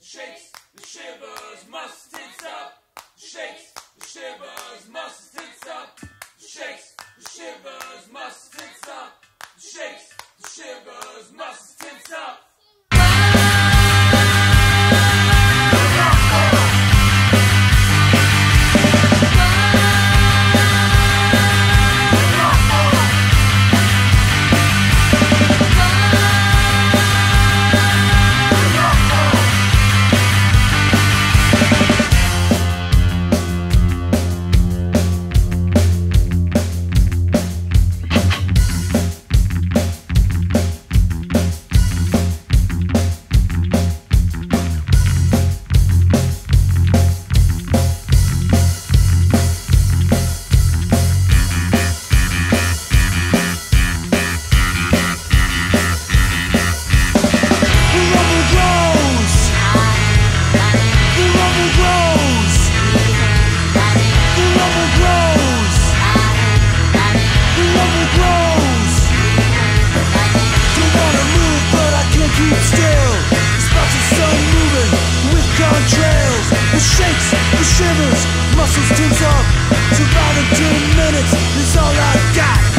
shakes, the shivers, muscles tense up. Shakes, the shivers, muscles tense up. Shakes, the shivers, muscles tense up. Shakes, the shivers, muscles tense up. Shakes, the shivers, muscles tense up. Surviving 10 minutes is all I got.